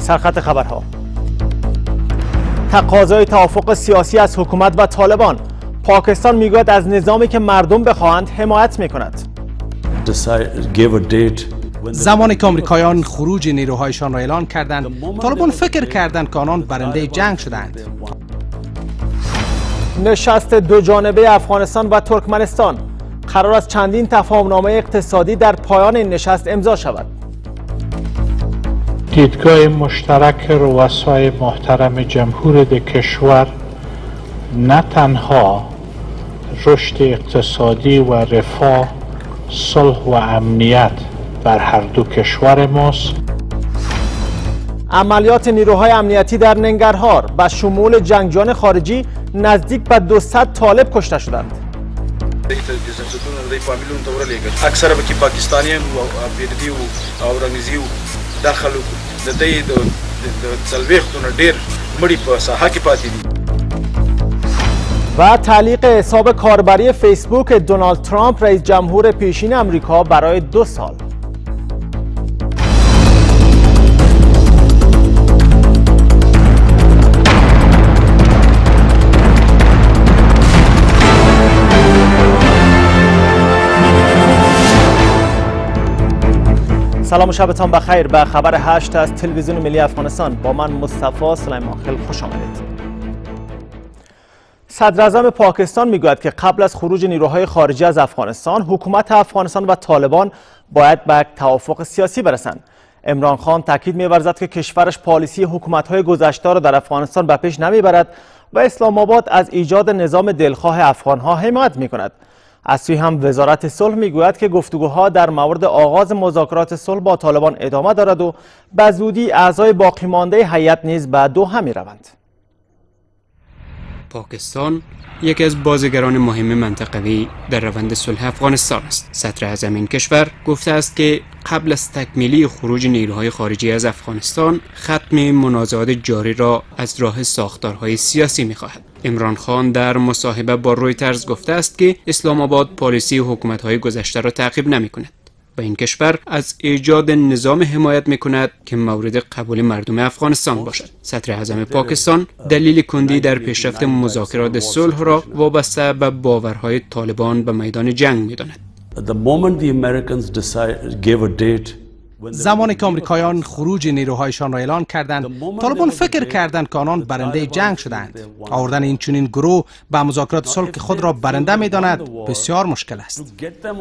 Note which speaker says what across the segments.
Speaker 1: سرخط خبرها. تقاضای توافق سیاسی از حکومت و طالبان. پاکستان میگوید از نظامی که مردم بخواهند حمایت میکند.
Speaker 2: زمانی که آمریکایان خروج نیروهایشان را اعلان کردند، طالبان فکر کردند که آنان برنده جنگ شدند.
Speaker 1: نشست دو جانبه افغانستان و ترکمنستان. قرار است چندین تفاهمنامه اقتصادی در پایان این نشست امضا شود.
Speaker 3: دیدگاه مشترک رؤسای محترم جمهور کشور نه تنها رشد اقتصادی و رفاه، صلح و امنیت بر هر دو کشور ماست.
Speaker 1: عملیات نیروهای امنیتی در ننگرهار به شمول جنگجویان خارجی نزدیک به 200 طالب کشته شدند.
Speaker 4: اکثر به پاکستانیان و بیردی و اورنگزی و داخلو د دې د تلويختونه ډیر مړي په ساحه کې پاتې دي.
Speaker 1: و تعلیق حساب کاربری فیسبوک دونالد ترامپ رئیس جمهور پیشین امریکا برای 2 سال. سلام و شبتان بخیر. به خبر 8 از تلویزیون ملی افغانستان با من مصطفی سلیمان خیل خوش آمدید. صدر اعظم پاکستان میگوید که قبل از خروج نیروهای خارجی از افغانستان، حکومت افغانستان و طالبان باید به توافق سیاسی برسند. عمران خان تاکید می‌ورزد که کشورش پالیسی حکومت‌های گذشته را در افغانستان به پیش نمیبرد و اسلام آباد از ایجاد نظام دلخواه افغان‌ها حمایت می‌کند. از سوی هم وزارت صلح میگوید که گفتگوها در مورد آغاز مذاکرات صلح با طالبان ادامه دارد و به زودی اعضای باقی مانده هیئت نیز به دوحه میروند.
Speaker 5: پاکستان یکی از بازیگران مهم منطقوی در روند صلح افغانستان است. صدر اعظم این کشور گفته است که قبل از تکمیلی خروج نیروهای خارجی از افغانستان، ختم منازعات جاری را از راه ساختارهای سیاسی می‌خواهد. عمران خان در مصاحبه با رویترز گفته است که اسلام آباد پالیسی حکومت‌های گذشته را تعقیب نمی‌کند و این کشور از ایجاد نظام حمایت می‌کند که مورد قبول مردم افغانستان باشد. صدر اعظم پاکستان دلیل کندی در پیشرفت مذاکرات صلح را وابسته به باورهای طالبان به میدان جنگ می‌داند.
Speaker 2: زمانی که آمریکایان خروج نیروهایشان را اعلان کردند، طالبان فکر کردند که آنان برنده جنگ شدند. آوردن این چنین گروه به مذاکرات صلح که خود را برنده می‌داند بسیار مشکل است.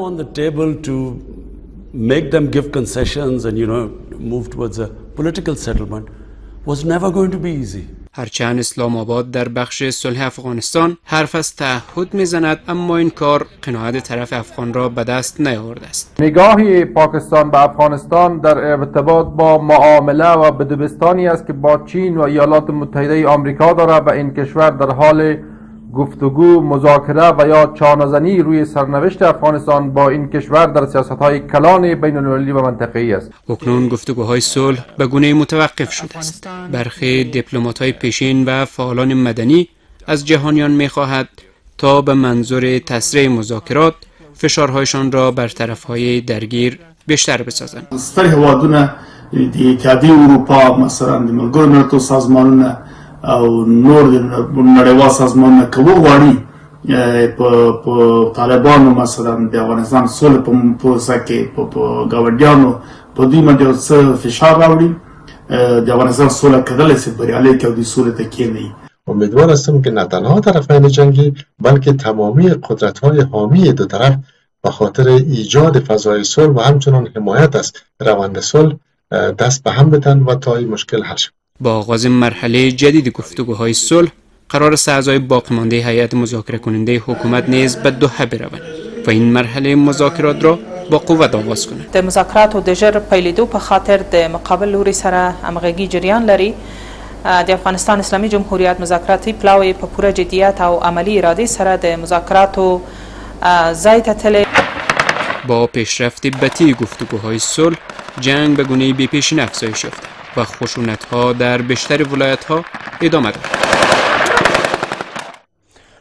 Speaker 6: make them give concessions and move towards a political settlement was never going to be easy.
Speaker 5: هرچند اسلام آباد در بخش صلح افغانستان حرف از تعهد میزند، اما این کار قناعت طرف افغان را به دست نیاورده است.
Speaker 7: نگاهی پاکستان به افغانستان در ارتباط با معامله و بدبستانی است که با چین و ایالات متحده آمریکا دارد و این کشور در حال گفتگو، مذاکره و یا چانه‌زنی روی سرنوشت افغانستان با این کشور در سیاست‌های کلان بین‌المللی و منطقه‌ای است.
Speaker 5: اکنون گفتگوهای صلح به گونه‌ای متوقف شده است. برخی دیپلمات‌های پیشین و فعالان مدنی از جهانیان می‌خواهد تا به منظور تسریع مذاکرات فشارهایشان را بر طرف‌های درگیر بیشتر بسازند.
Speaker 8: ستر هیوادونه د اتحادیه اروپا مثلا د ملګرو ملتونو سازمانونه او نور نړیوال سازمانونه که وغواړي په طالبانو مثلا د افغانستان سوله په پروسه کې په ګاونډیانو په دوی باندې یو څه فشار راوړي، د افغانستان سوله کېدلی شي بریالۍ که دوی سولې ته کښېنوي.
Speaker 9: امیدوار هستم که نه تنها طرفین جنگی بلکه تمامی قدرت‌های حامی دو طرف به خاطر ایجاد فضای صلح و همچنان حمایت از روند صلح دست به هم بدن و تا این مشکل حل شود.
Speaker 5: با آغاز مرحله جدید گفتگوهای صلح، قرار است اعضای باقی مانده هیئت مذاکره کننده حکومت نیز به دوحه بروند و این مرحله مذاکرات را با قوت آغاز کنند.
Speaker 10: د مذاکراتو د ژر پیلېدو په خاطر د مقابل لوري سره همغږي جریان لري. د افغانستان اسلامي جمهوریت مذاکراتي پلاوی په پوره جدیت او عملی ارادې سره د مذاکراتو ځای ته تللی.
Speaker 5: با پیشرفت بطیء گفتگوهای صلح، جنگ به گونه‌ای بی‌پیشین افزایش یافته و خشونت‌ها در بیشتر ولایت‌ها ادامه دارد.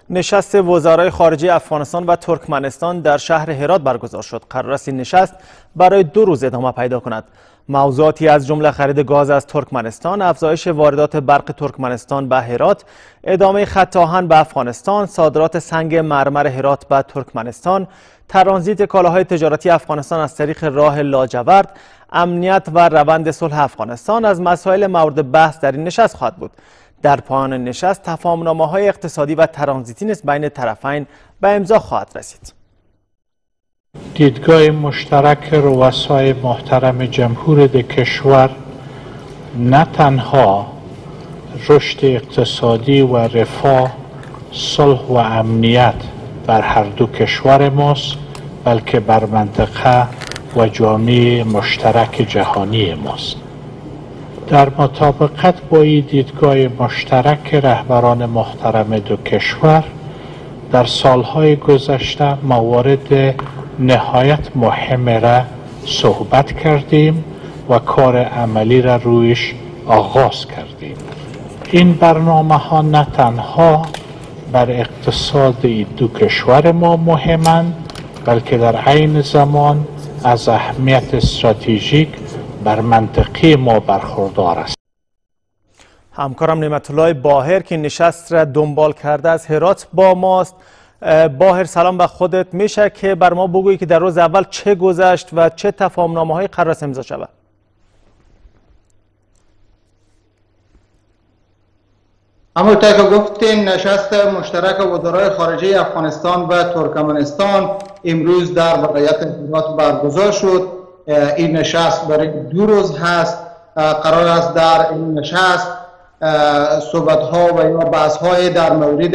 Speaker 1: نشست وزرای خارجه افغانستان و ترکمنستان در شهر هرات برگزار شد. قرار است این نشست برای 2 روز ادامه پیدا کند. موضوعاتی از جمله خرید گاز از ترکمنستان، افزایش واردات برق ترکمنستان به هرات، ادامه خط آهن به افغانستان، صادرات سنگ مرمر هرات به ترکمنستان، ترانزیت کالاهای تجارتی افغانستان از طریق راه لاجورد، امنیت و روند صلح افغانستان از مسائل مورد بحث در این نشست خواهد بود. در پایان نشست تفاهم‌نامه‌های اقتصادی و ترانزیتی نیز بین طرفین به امضا خواهد رسید.
Speaker 3: دیدگاه مشترک رؤسای محترم جمهور کشور نه تنها رشد اقتصادی و رفاه، صلح و امنیت بر هر دو کشور ماست، بلکه بر منطقه و جامعه مشترک جهانی ماست. در مطابقت با این دیدگاه مشترک رهبران محترم دو کشور در سالهای گذشته موارد نهایت مهم را صحبت کردیم و کار عملی را رویش آغاز کردیم. این برنامه ها نه تنها بر اقتصاد دو کشور ما مهمند، بلکه در عین زمان از اهمیت استراتژیک بر منطقه ما برخوردار است.
Speaker 1: همکارم نعمت الله باهر که نشست را دنبال کرده از هرات با ماست. باهر سلام به خودت. میشه که بر ما بگویی که در روز اول چه گذشت و چه تفاهم‌نامه‌هایی قرار است امضا شود؟
Speaker 11: همونطور که گفتین نشست مشترک وزرای خارجه افغانستان و ترکمنستان امروز در ولایت هرات برگزار شد. این نشست برای 2 روز هست. قرار است در این نشست صحبت‌ها و یا بحث‌های در مورد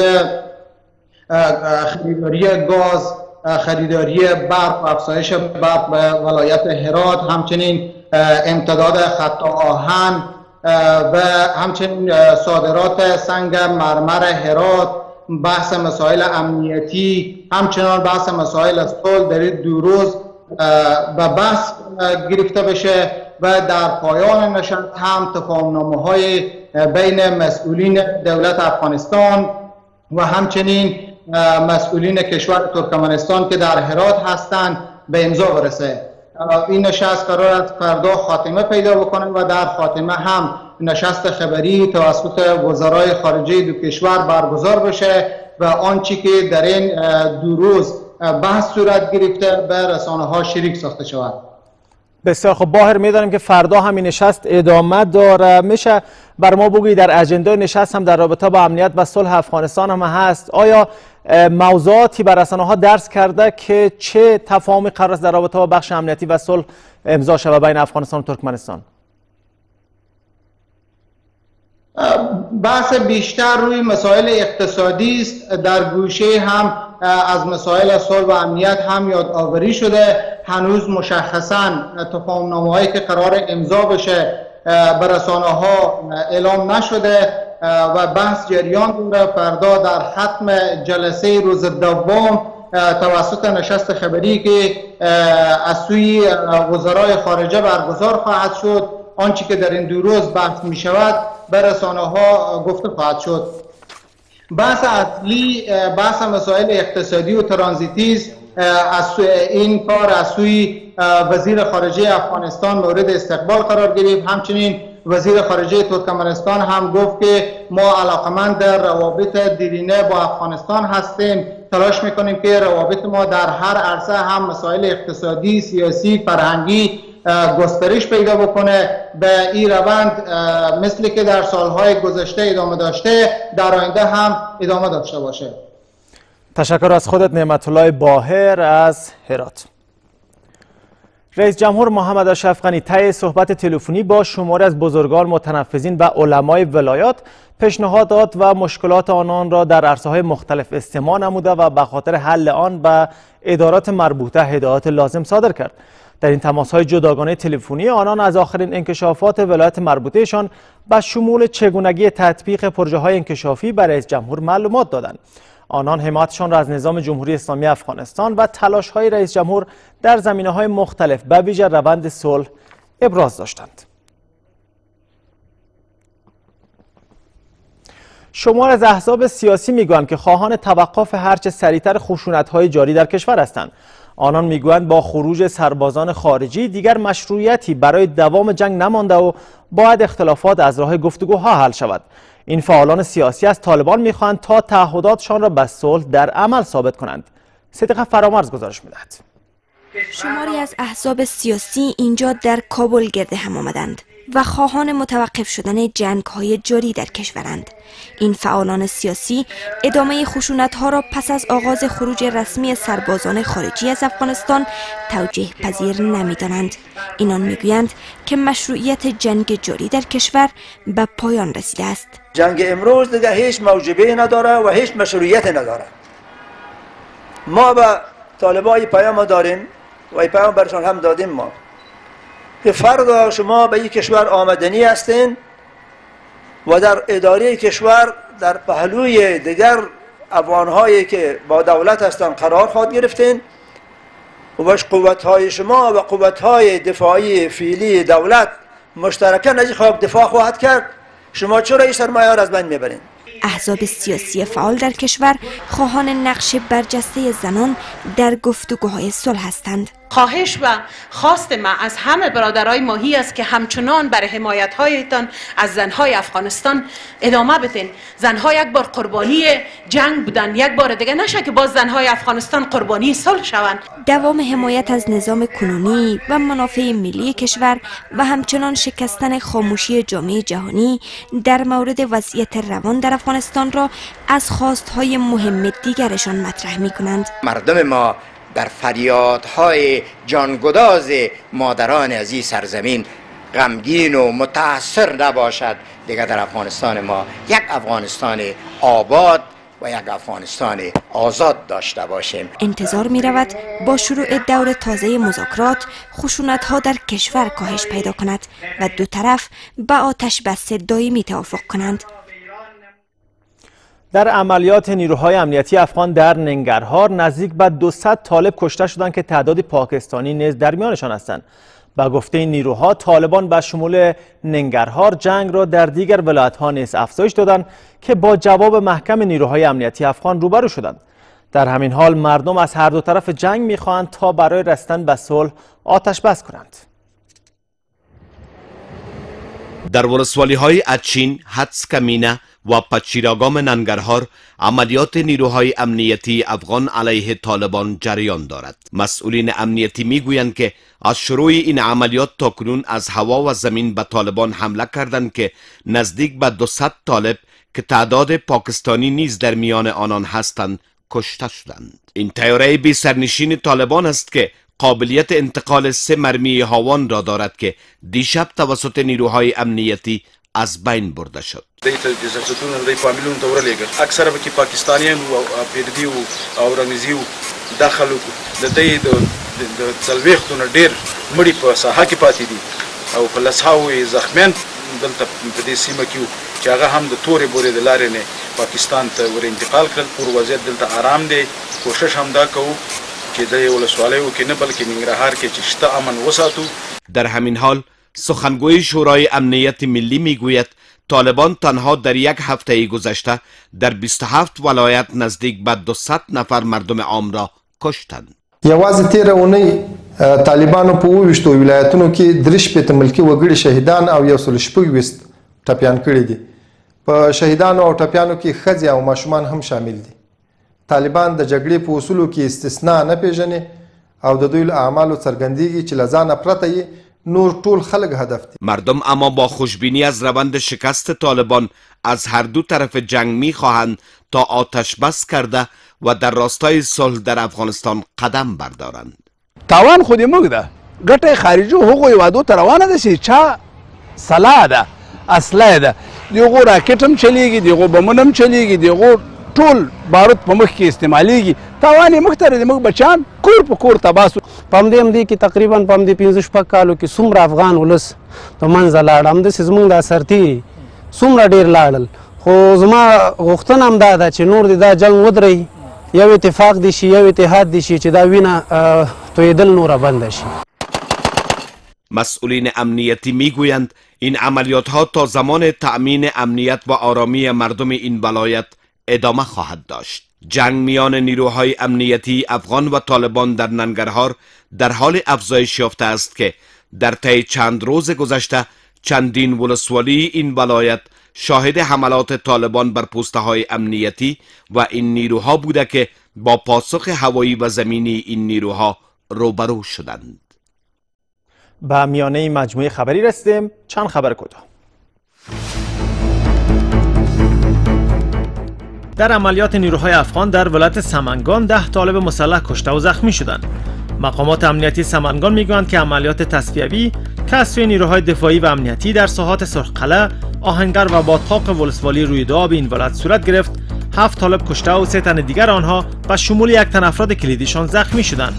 Speaker 11: خریداری گاز، خریداری برق و افزایش برق به ولایت هرات، همچنین امتداد خط آهن و همچنین صادرات سنگ مرمر هرات، بحث مسائل امنیتی، همچنان بحث مسائل صلح در 2 روز به بحث گرفته بشه و در پایان نشست هم تفاهم‌نامه‌های بین مسئولین دولت افغانستان و همچنین مسئولین کشور ترکمنستان که در هرات هستند به امضا برسه. این نشست قرار است فردا خاتمه پیدا بکنه و در خاتمه هم نشست خبری توسط وزرای خارجه دو کشور برگزار بشه و آنچه که در این 2 روز بحث صورت گرفته به رسانه ها شریک ساخته شود.
Speaker 1: بسیار خب باهر، میدانیم که فردا همین نشست ادامه داره. میشه بر ما بگویی در اجنده نشست هم در رابطه با امنیت و صلح افغانستان هم هست؟ آیا موضوعاتی بر رسانه ها درس کرده که چه تفاهمی قرار است در رابطه با بخش امنیتی و صلح امضا شود بین افغانستان و ترکمنستان؟
Speaker 11: بحث بیشتر روی مسائل اقتصادی است. در گوشه هم از مسائل صلح و امنیت هم یادآوری شده. هنوز مشخصاً تفاهم‌نامه‌هایی که قرار امضا بشه به رسانه‌ها اعلام نشده و بحث جریان داره. فردا در ختم جلسه روز دوم توسط نشست خبری که از سوی وزرای خارجه برگزار خواهد شد، آنچه که در این 2 روز بحث می شود به رسانه‌ها گفته خواهد شد. بحث اصلی بحث مسائل اقتصادی و ترانزیتی است. این کار از سوی وزیر خارجه افغانستان مورد استقبال قرار گرفت. همچنین وزیر خارجه ترکمنستان هم گفت که ما علاقمند در روابط دیرینه با افغانستان هستیم، تلاش میکنیم که روابط ما در هر عرصه هم مسائل اقتصادی، سیاسی، فرهنگی گسترش پیدا بکنه. به این روند مثل که در سالهای گذشته ادامه داشته در آینده هم ادامه داشته باشه.
Speaker 1: تشکر از خودت نعمت الله باهر از هرات. رئیس جمهور محمد اشرف غنی طی صحبت تلفنی با شماری از بزرگان، متنفذین و علمای ولایات پیشنهادات و مشکلات آنان را در عرصه‌های مختلف استماع نموده و به خاطر حل آن به ادارات مربوطه هدایات لازم صادر کرد. در این تماس‌های جداگانه تلفنی آنان از آخرین انکشافات ولایت مربوطهشان به شمول چگونگی تطبیق پروژه‌های انکشافی به رئیس جمهور معلومات دادند. آنان حمایتشان را از نظام جمهوری اسلامی افغانستان و تلاش‌های رئیس جمهور در زمینه‌های مختلف به ویژه روند صلح ابراز داشتند. شمار از احزاب سیاسی میگویند که خواهان توقف هرچه سریعتر خشونت‌های جاری در کشور هستند. آنان میگویند با خروج سربازان خارجی دیگر مشروعیتی برای دوام جنگ نمانده و باید اختلافات از راه گفتگوها حل شود. این فعالان سیاسی از طالبان میخواهند تا تعهداتشان را به صلح در عمل ثابت کنند. صدیقه فرامرز گزارش میدهد.
Speaker 12: شماری از احزاب سیاسی اینجا در کابل گرد هم آمدند و خواهان متوقف شدن جنگ‌های جاری در کشورند. این فعالان سیاسی ادامه خشونت‌ها را پس از آغاز خروج رسمی سربازان خارجی از افغانستان توجیه پذیر نمی‌دانند. اینان میگویند که مشروعیت جنگ جاری در کشور به پایان رسیده است.
Speaker 13: جنگ امروز دیگه هیچ موجبه نداره و هیچ مشروعیت نداره. ما به طالبای پیام داریم و این پیام برشان هم دادیم ما که فردا شما به این کشور آمدنی هستین و در اداره کشور در پهلوی دیگر افغانهایی که با دولت هستند قرار خواهد گرفتین و قوتهای شما و قوتهای دفاعی فعلی دولت مشترکاً از این خاک دفاع خواهد کرد. شما چرا این سرمایه را از بین میبرین؟
Speaker 12: احزاب سیاسی فعال در کشور خواهان نقش برجسته زنان در گفتگوهای صلح هستند.
Speaker 14: خواهش و خواست ما از همه برادرای ماهی است که همچنان برای حمایت‌هایتان از زنهای افغانستان ادامه بدین. زنها یک بار قربانی جنگ بودن، یک بار دیگه نشه که باز زنهای افغانستان قربانی صلح شوند.
Speaker 12: دوام حمایت از نظام کنونی و منافع ملی کشور و همچنان شکستن خاموشی جامعه جهانی در مورد وضعیت روان در افغانستان را از خواستهای مهم دیگرشان مطرح می‌کنند.
Speaker 15: مردم ما در فریادهای جانگداز مادران از این سرزمین غمگین و متأثر نباشد. دیگر در افغانستان ما یک افغانستان آباد و یک افغانستان آزاد داشته باشیم.
Speaker 12: انتظار می رود با شروع دور تازه مذاکرات خشونت‌ها در کشور کاهش پیدا کند و دو طرف به آتش بس دائمی توافق کنند.
Speaker 1: در عملیات نیروهای امنیتی افغان در ننگرهار نزدیک به 200 طالب کشته شدند که تعدادی پاکستانی نیز در میانشان هستند. با گفته این نیروها طالبان به شمول ننگرهار جنگ را در دیگر ولایت‌ها نیز افزایش دادند که با جواب محکم نیروهای امنیتی افغان روبرو شدند. در همین حال مردم از هر دو طرف جنگ می‌خواهند تا برای رسیدن به صلح آتش بس کنند.
Speaker 16: در ولسوالی‌های اچین، حدس کمینه و پچیراگام ننگرهار عملیات نیروهای امنیتی افغان علیه طالبان جریان دارد. مسئولین امنیتی میگویند که از شروع این عملیات تاکنون از هوا و زمین به طالبان حمله کردند که نزدیک به 200 طالب که تعداد پاکستانی نیز در میان آنان هستند کشته شدند. این طیاره بی سرنشین طالبان است که قابلیت انتقال 3 مرمی هاوان را دارد که دیشب توسط نیروهای امنیتی از بین برده شد.
Speaker 4: اکثر به پاکستانیان و پیردی و اورنګزي داخل د دې د څلوېښتونه ډېر مړي په ساحه کې پاتې دي او په لسهاوو زخمیان دلته په دې سیمه کې چې هغه هم د تورې بورې د لارې نه پاکستان ته ور انتقال کړل. پور وضعیت دلته آرام دی. کوشش هم دا کوو چې د ولسوالیو کې نه بلکې ننګرهار کې چې شته امن وساتو.
Speaker 16: در همین حال سخنگوی شورای امنیت ملی میگوید طالبان تنها در یک هفته گذشته در 27 ولایت نزدیک به 200 نفر مردم عام را کشتند.
Speaker 7: یوازې تیره اونۍ طالبانو په 28 ولایتونو کې 3 ملکي وګړي شهیدان او 126 ټپیان کړي دي. په شهیدانو او ټپیانو کې ښځې او ماشومان هم شامل دي. طالبان د جګړې په اصولو کې استثناء نه پیژني او د دوی له اعمالو څرګندېږي چې له ځانه پرته نور ټول خلق هدف دي.
Speaker 16: مردم اما با خوشبینی از روند شکست طالبان از هر دو طرف جنگ می‌خواهند تا آتش بس کرده و در راستای صلح در افغانستان قدم بردارند.
Speaker 17: تاوان خودی موږ ده. ګټه خارجي هغو هیوادو ته روانه ده چې چا سلاح ده، اسلحه ده. دغو راکټ هم چلیږي، دغو بمونه هم چلیږي، دغو ټول بارود په مخ کې استعمالیږي. تاوان یې موږ ته دی. موږ بچان کور په کور تباه سو.
Speaker 18: په همدې کې تقریبا په همدې 15 کالو کې څومره افغان ولس په منځه لاړ. همداسې زموږ دا سرتېري څومره ډېر لاړل. خو زما غوښتنه هم دا ده چې نور دې دا جنګ ودروي، یو اتفاق دي شي، یو اتحاد دي شي چې دا وینه تویدل نوره بنده شي.
Speaker 16: مسئولین امنیتی میگویند این عملیات ها تا زمان تأمین امنیت و آرامی مردم این ولایت ادامه خواهد داشت. جنگ میان نیروهای امنیتی افغان و طالبان در ننگرهار در حال افزایش یافته است که در طی چند روز گذشته چندین ولسوالی این ولایت شاهد حملات طالبان بر پوسته های امنیتی و این نیروها بوده که با پاسخ هوایی و زمینی این نیروها روبرو شدند.
Speaker 1: به میانه مجموعه خبری رسیدیم. چند خبر کوتاه. در عملیات نیروهای افغان در ولایت سمنگان 10 طالب مسلح کشته و زخمی شدند. مقامات امنیتی سمنگان میگویند که عملیات تصفیوی که از سوی نیروهای دفاعی و امنیتی در ساحات سرخقلعه، آهنگر و بادخاک ولسوالی رویداد این ولایت صورت گرفت. 7 طالب کشته و 3 تن دیگر آنها به شمول 1 تن افراد کلیدیشان زخمی شدند.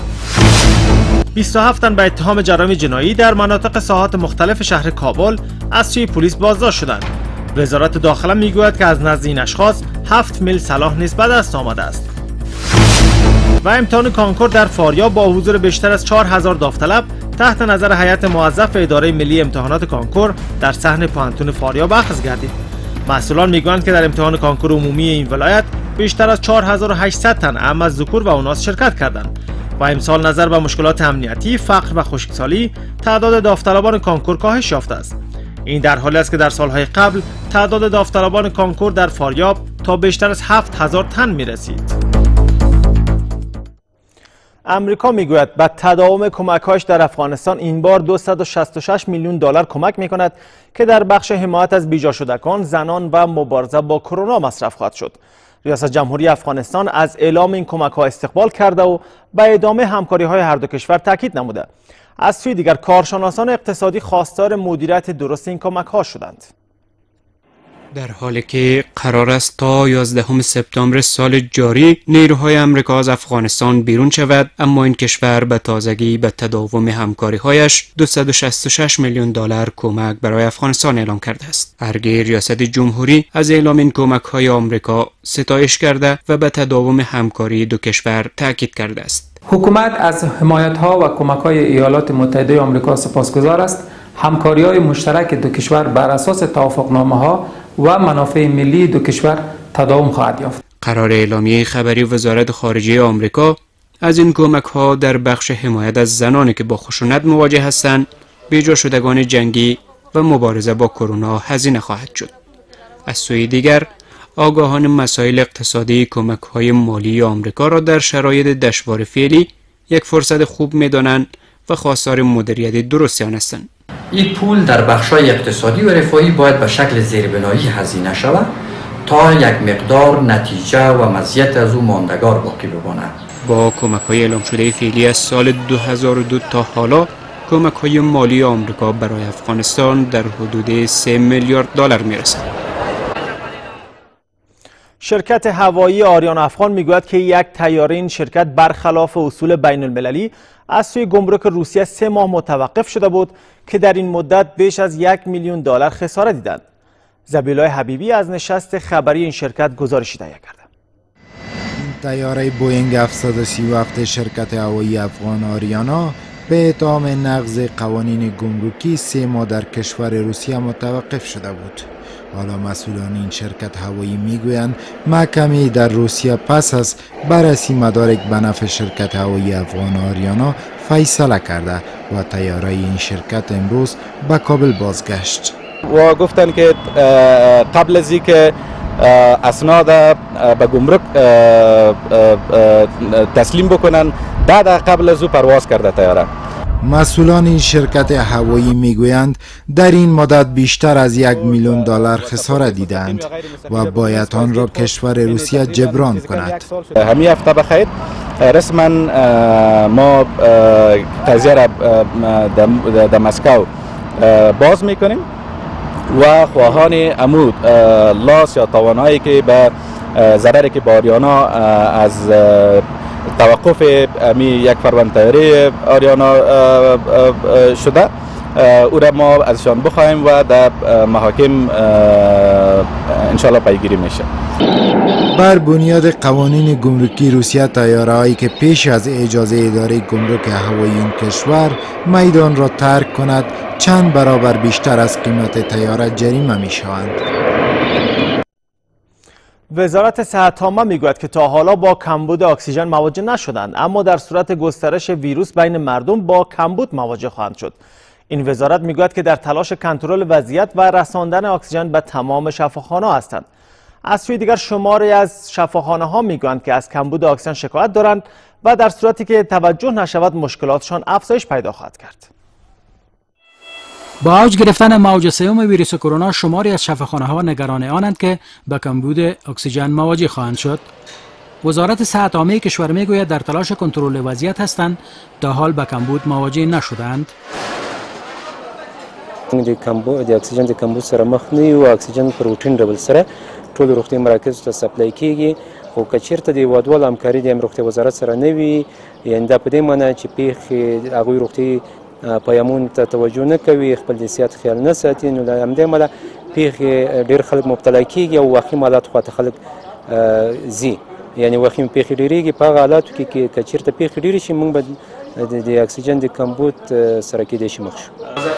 Speaker 1: 27 تن به اتهام جرایم جنایی در مناطق ساحات مختلف شهر کابل از سوی پلیس بازداشت شدند. وزارت داخله میگوید که از نزد این اشخاص 7 میل سلاح نیز به دست آمده است. و امتحان کانکور در فاریاب با حضور بیشتر از 4000 داوطلب تحت نظر هیئت موظف اداره ملی امتحانات کانکور در صحن پوهنتون فاریاب اخذ گردید. مسئولان میگویند که در امتحان کانکور عمومی این ولایت بیشتر از 4800 تن اعم از ذکور و اناث شرکت کردند و امسال نظر به مشکلات امنیتی، فقر و خشکسالی تعداد داوطلبان کانکور کاهش یافته است. این در حالی است که در سالهای قبل تعداد داوطلبان کانکور در فاریاب تا بیشتر از 7000 تن می‌رسید. امریکا میگوید به تداوم کمک‌هایش در افغانستان این بار 266 میلیون دلار کمک می‌کند که در بخش حمایت از بیجا شدگان، زنان و مبارزه با کرونا مصرف خواهد شد. ریاست جمهوری افغانستان از اعلام این کمک‌ها استقبال کرده و به ادامه همکاری‌های هر دو کشور تاکید نموده. از سوی دیگر کارشناسان اقتصادی خواستار مدیریت درست این کمک‌ها شدند.
Speaker 5: در حالی که قرار است تا 11 سپتامبر سال جاری نیروهای آمریکا از افغانستان بیرون شود، اما این کشور به تازگی به تداوم همکاری‌هایش 266 میلیون دلار کمک برای افغانستان اعلام کرده است. هرگاه ریاست جمهوری از اعلام این کمک‌های آمریکا ستایش کرده و به تداوم همکاری دو کشور تاکید کرده است.
Speaker 19: حکومت از حمایت‌ها و کمک‌های ایالات متحده آمریکا سپاسگزار است. همکاری‌های مشترک دو کشور بر اساس توافقنامه‌ها و منافع ملی دو کشور تداوم خواهد یافت.
Speaker 5: قرار اعلامیه خبری وزارت خارجه آمریکا از این کمک‌ها در بخش حمایت از زنانی که با خشونت مواجه هستند، بیجا شدگان جنگی و مبارزه با کرونا هزینه خواهد شد. از سوی دیگر آگاهان مسائل اقتصادی کمک‌های مالی آمریکا را در شرایط دشوار فعلی یک فرصت خوب می‌دانند و خواستار مدیریت درستی آن هستند.
Speaker 20: این پول در بخش‌های اقتصادی و رفاهی باید به شکل زیربنایی هزینه شود تا یک مقدار نتیجه و مزیت از او ماندگار باقی بماند.
Speaker 5: با کمک‌های اعلام شده فعلی از سال 2002 تا حالا کمک‌های مالی آمریکا برای افغانستان در حدود 3 میلیارد دلار می‌رسد.
Speaker 1: شرکت هوایی آریان افغان میگوید که یک طیاره این شرکت برخلاف اصول بین المللی از سوی گمرک روسیه 3 ماه متوقف شده بود که در این مدت بیش از 1 میلیون دلار خسارت دیدند. زبیلای حبیبی از نشست خبری این شرکت گزارشی تهیه کرده.
Speaker 21: این طیاره بوینگ 737 شرکت هوایی افغان آریانا به اتهام نقض قوانین گمرکی 3 ماه در کشور روسیه متوقف شده بود. حالا مسئولان این شرکت هوایی میگویند محکمه در روسیه پس از بررسی مدارک به نفع شرکت هوایی افغان آریانا فیصله کرده و طیاره این شرکت امروز به کابل بازگشت.
Speaker 22: و گفتن که قبل از اینکه اسناد به گمرک تسلیم بکنن 10 دقیقه قبل از او پرواز کرده طیاره.
Speaker 21: مسئولان این شرکت هوایی میگویند در این مدت بیشتر از 1 میلیون دلار خسارت دیدند و باید آن را کشور روسیه جبران کند.
Speaker 22: همین هفته بخیر رسما ما قضیه را در مسکو باز میکنیم و خواهان عمود لاس یا توانایی که به ضرری که با آریانا از توقف یک فروند طیاره آریانا شده او را ما ازشان بخواهیم و در محاکم انشالله پیگیری میشه.
Speaker 21: بر بنیاد قوانین گمرکی روسیه طیاره‌هایی که پیش از اجازه اداره گمرک هوایی این کشور میدان را ترک کند چند برابر بیشتر از قیمت طیاره جریمه می‌شوند.
Speaker 1: وزارت صحت عامه میگوید که تا حالا با کمبود اکسیژن مواجه نشدند، اما در صورت گسترش ویروس بین مردم با کمبود مواجه خواهند شد. این وزارت میگوید که در تلاش کنترل وضعیت و رساندن اکسیژن به تمام شفاخانه‌ها هستند. از سوی دیگر شماری از شفاخانه‌ها میگویند که از کمبود اکسیژن شکایت دارند و در صورتی که توجه نشود مشکلاتشان افزایش پیدا خواهد کرد.
Speaker 2: با اوج گرفتن موج سوم ویروس کرونا شماری از شفاخانه‌ها نگران آنند که به کمبود اکسیژن مواجه خواهند شد. وزارت صحت عامه کشور میگوید در تلاش کنترل وضعیت هستند، تا حال به کمبود مواجه نشدند.
Speaker 6: د اکسیژن د کمبود سره مخ نه یو، اکسیژن په روټین ډول سره ټول روغتي مراکز ته سپلای کیږي، خو که چیرته د هیوادوال همکاري د روغتي وزارت سره نه وي، یعنې دا په دې معنی چې پیښې هغوی روغتي پیامونو ته توجه نه کوي، خپل د صحت خیال نه ساتي، نو له همدې امله پیښې ډېر خلک مبتلا کیږي او واقعي حالاتو خواته خلک ځي. یعنې واقعي پیښې ډېرېږي په هغه حالاتو کې که چیرته پیښې ډېرې شي، موږ به د اکسیژن د کمبود سره کیدای شي مخ شو.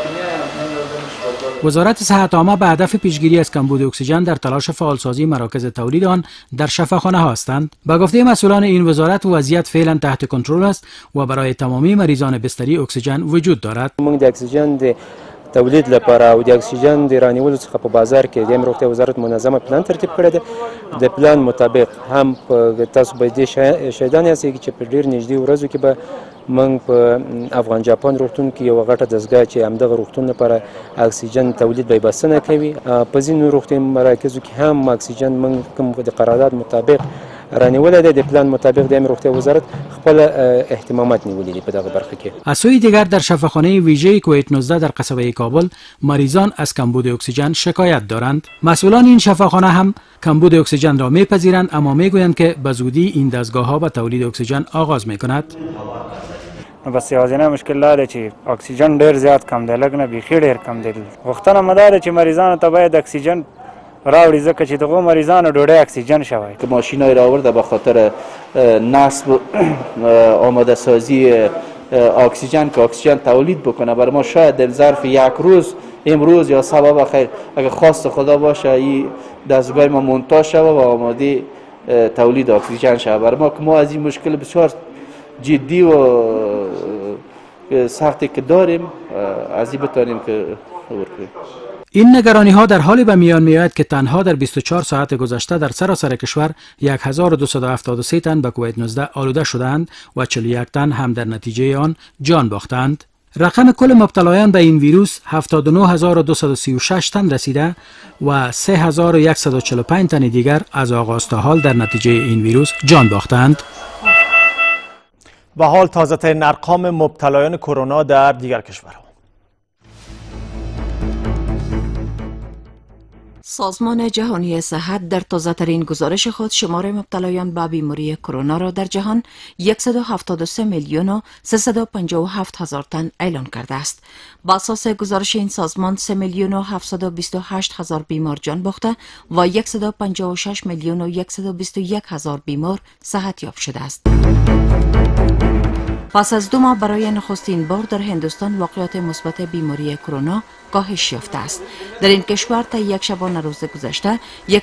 Speaker 2: وزارت صحت عامه به هدف پیشگیری از کمبود اکسیژن در تلاش فعالسازی مراکز تولید آن در شفاخانه ها هستند. به گفته مسئولان این وزارت وضعیت فعلا تحت کنترل است و برای تمامی مریضان بستری اکسیژن وجود دارد.
Speaker 6: موږ د اکسیژن د تولید لپاره او د اکسیژن د رانیولو څخه په بازار کې د روغتي وزارت منظمه پلان ترتیب کړی دی. د پلان مطابق هم تاسو به دې شاهدان یاستئ چې په ډېر نږدې ورځو کې به موږ په افغان جاپان روغتون کې یو غټه دستګاه چې همدغه روغتون لپاره اکسیژن تولید به بسنه کوي. په ځینو روغتي مراکزو کې هم اکسیژن موږ کوم د قرارداد مطابق رانیولې ده، د پلان مطابق د روغتي وزارت خپل اهتمامات نیولې دي په دغه برخه کې.
Speaker 2: از سوی دیگر در شفاخانه ویژه کووید 19 در قصبه کابل مریضان از کمبود اکسیژن شکایت دارند. مسئولان این شفاخانه هم کمبود اکسیژن را میپذیرند، اما میگویند که به زودی این دستگاه‌ها به تولید اکسیژن آغاز میکند.
Speaker 23: بس یوازینی مشکل دا دی چې اکسیژن ډیر زیات کم دی، لږ نه بیخي ډیر کم دی. غوښتنه مو دا ده چې مریضانو ته باید اکسیژن راوړي، ځکه چې دغو مریضانو ډوډۍ اکسیژن شوی.
Speaker 24: که ماشینای را آورده به خاطر نصب آماده سازی اکسیژن که اکسیژن تولید بکنه برای ما، شاید در ظرف یک روز، امروز یا صبح بخیر اگر خواست خدا باشه این دستگاه ما مونتاژ شوه و آماده تولید اکسیژن شوه. برای ما که ما از این مشکل بسیار جدی و سختی که داریم از این بتانیم که عبور کنیم.
Speaker 2: این نگرانی ها در حالی به میان میآید که تنها در 24 ساعت گذشته در سراسر کشور 1273 تن به کووید 19 آلوده شدند و 41 تن هم در نتیجه آن جان باختند. رقم کل مبتلایان به این ویروس 79236 تن رسیده و 3145 تن دیگر از آغاز تا حال در نتیجه این ویروس جان باختند.
Speaker 1: و حال تازه ترین ارقام مبتلایان کرونا در دیگر کشورها.
Speaker 25: سازمان جهانی صحت در تازه‌ترین گزارش خود شمار مبتلایان به بیماری کرونا را در جهان 173 میلیون و 357 هزار تن اعلام کرده است. با اساس گزارش این سازمان 3 میلیون و 728 هزار بیمار جان باخته و 156 میلیون و 121 هزار بیمار صحت یاب شده است. پس از 2 ماه برای نخستین بار در هندوستان واقعات مثبت بیماری کرونا کاهش یافته است. در این کشور تا یک شبانه روز گذشته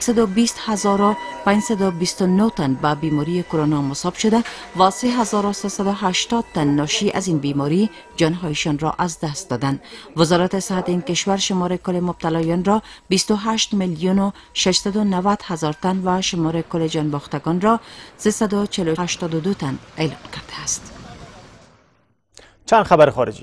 Speaker 25: 120,529 تن به بیماری کرونا مصاب شده و 3,380 تن ناشی از این بیماری جانهایشان را از دست دادند. وزارت صحت این کشور شمار کل مبتلایان را 28 میلیون و 690 هزار تن و شمار کل جان باختگان را 382 تن اعلام کرده است.
Speaker 1: چند خبر خارجی.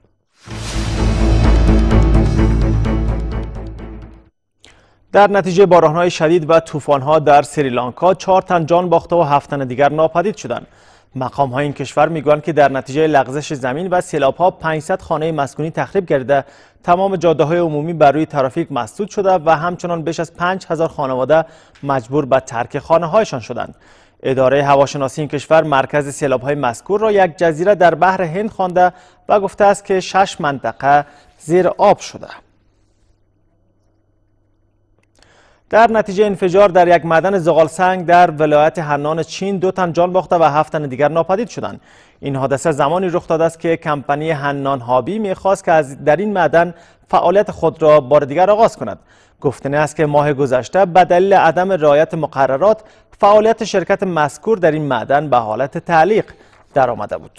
Speaker 1: در نتیجه باران‌های شدید و طوفان‌ها در سریلانکا 4 تن جان باخته و 7 تن دیگر ناپدید شدند. مقام‌های این کشور میگویند که در نتیجه لغزش زمین و سیلاب‌ها 500 خانه مسکونی تخریب گردیده، تمام جاده‌های عمومی بر روی ترافیک مسدود شده و همچنان بیش از 5000 خانواده مجبور به ترک خانه‌هایشان شدند. اداره هواشناسی این کشور مرکز سیلاب‌های مذکور را یک جزیره در بحر هند خوانده و گفته است که 6 منطقه زیر آب شده. در نتیجه انفجار در یک معدن زغال سنگ در ولایت هنان چین 2 تن جان باخته و 7 تن دیگر ناپدید شدند. این حادثه زمانی رخ داده است که کمپانی هنان هابی می‌خواست که در این معدن فعالیت خود را بار دیگر آغاز کند. گفتنی است که ماه گذشته به دلیل عدم رعایت مقررات فعالیت شرکت مذکور در این معدن به حالت تعلیق درآمده بود.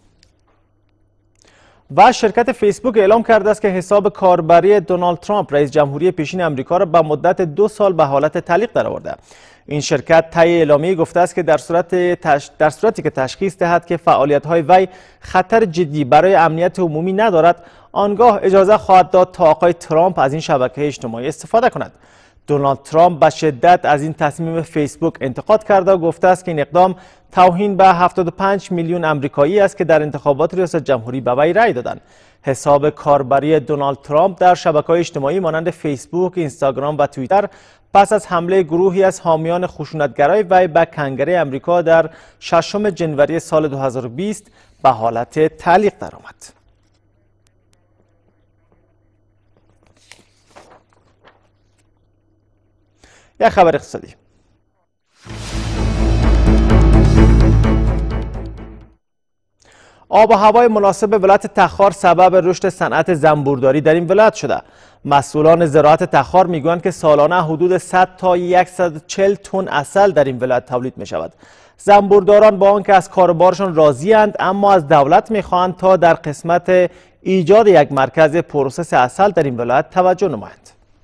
Speaker 1: و شرکت فیسبوک اعلام کرده است که حساب کاربری دونالد ترامپ رئیس جمهوری پیشین آمریکا را به مدت 2 سال به حالت تعلیق درآورده. این شرکت طی اعلامیه گفته است که در صورتی که تشخیص دهد که فعالیت‌های وی خطر جدی برای امنیت عمومی ندارد، آنگاه اجازه خواهد داد تا آقای ترامپ از این شبکه اجتماعی استفاده کند. دونالد ترامپ به شدت از این تصمیم فیسبوک انتقاد کرده و گفته است که این اقدام توهین به 75 میلیون آمریکایی است که در انتخابات ریاست جمهوری به وی رأی دادند. حساب کاربری دونالد ترامپ در شبکه‌های اجتماعی مانند فیسبوک، اینستاگرام و توییتر پس از حمله گروهی از حامیان خشونتگرای وی به کنگره آمریکا در 6 جنوری سال 2020 به حالت تعلیق درآمد. یک خبر اقتصادی. آب و هوای مناسب ولایت تخار سبب رشد صنعت زنبورداری در این ولایت شده. مسئولان زراعت تخار میگویند که سالانه حدود 100 تا 140 تن عسل در این ولایت تولید می شود. زنبورداران با آنکه از کاربارشان راضی اند، اما از دولت میخواهند تا در قسمت ایجاد یک مرکز پروسس عسل در این ولایت توجه نمایند.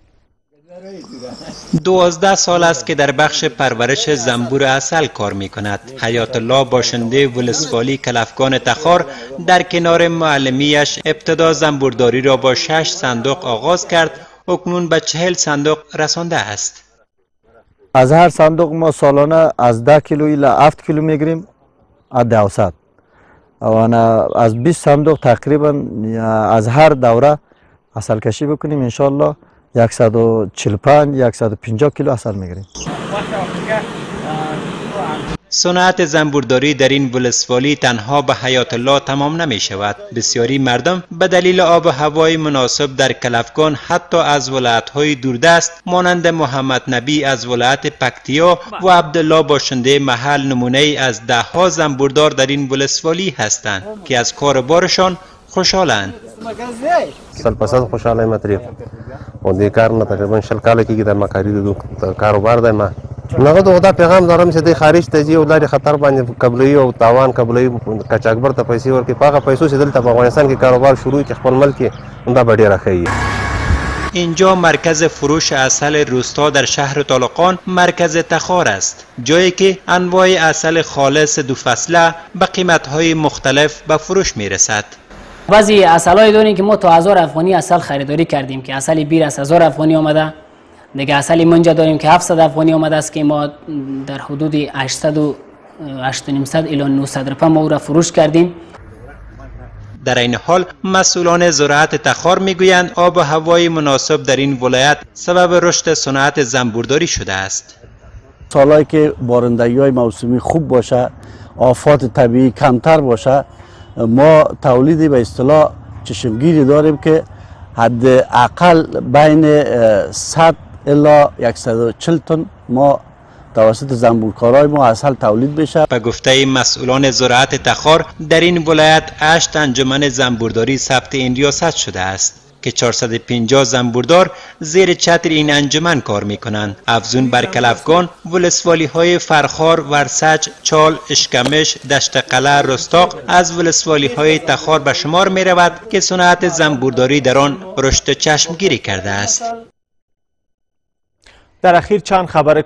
Speaker 3: 12 سال است که در بخش پرورش زنبور عسل کار می کند. حیات الله باشنده ولسوالی کلفگان تخار در کنار معلمیش ابتدا زنبورداری را با 6 صندوق آغاز کرد، اکنون به 40 صندوق رسانده است.
Speaker 8: از هر صندوق ما سالانه از 10 کیلو الی 7 کیلو میگیریم از اوسط. از 20 صندوق تقریبا از هر دوره عسل کشی بکنیم انشالله 145 150 کیلو عسل میگیریم.
Speaker 3: صنعت زنبورداری در این ولسوالی تنها به حیات الله تمام نمی شود. بسیاری مردم به دلیل آب و هوای مناسب در کلفگان حتی از ولایت‌های دوردست مانند محمد نبی از ولایت پکتیا و عبدالله باشنده محل نمونه از 10 ها زنبوردار در این ولسوالی هستند که از کاربارشان خوشحالند.
Speaker 9: سال پس از خوشحاله مطریق و دی کار نه تقریبا 40 کال کېږي د مکاری د کاروبار دی ما نغد ودا پیغام دارم چې د خارج ته ځي او لاري خطر باندې قبلي او تاوان قبلي کچاکبر ته پیسې ورکړي پاغه پیسو چې دلته په افغانستان کې کاروبار شروع کی خپل ملک دا به ډیره ښه.
Speaker 3: اینجا مرکز فروش عسل روستا در شهر طالقان مرکز تخار است، جایی که انواع عسل خالص دو فصله به قیمت‌های مختلف به فروش میرسد.
Speaker 10: بعضی عسلای داریم که ما تا 1000 افغانی عسل خریداری کردیم که عسل بیر از 1000 افغانی آمده. دیگه عسل منجا داریم که 700 افغانی آمده است که ما در حدود 800 و 800 الی 900 روپیه ما او را فروش کردیم.
Speaker 3: در این حال مسئولان زراعت تخار میگویند آب و هوای مناسب در این ولایت سبب رشد صنعت زنبورداری شده است.
Speaker 8: سالایی که بارندگی‌های موسمی خوب باشه، آفات طبیعی کمتر باشه، ما تولیدی به اصطلاح چشمگیری داریم که حداقل بین 100 الی 140 تن ما توسط زنبورکارای ما عسل تولید بشه.
Speaker 3: به گفته مسئولان زراعت تخار در این ولایت 8 انجمن زنبورداری ثبت این ریاست شده است که 450 زنبوردار زیر چتر این انجمن کار می کنند. افزون بر کلفگان ولسوالی های فرخار، ورسج، چال، اشکمش، دشت قلعه، رستاق از ولسوالی های تخار به شمار می رود که صنعت زنبورداری در آن رشد چشمگیری کرده است.
Speaker 1: در اخیر چند خبر